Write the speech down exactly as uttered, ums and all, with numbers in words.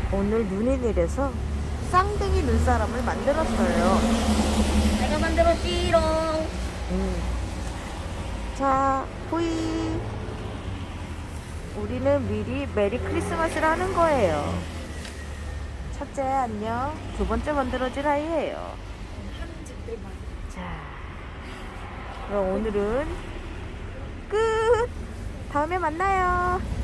오늘 눈이 내려서 쌍둥이 눈사람을 만들었어요. 내가 만들었지롱. 음. 자, 후이. 우리는 미리 메리 크리스마스를 하는 거예요. 첫째 안녕. 두 번째 만들어질 아이예요. 자, 그럼 오늘은 끝. 다음에 만나요.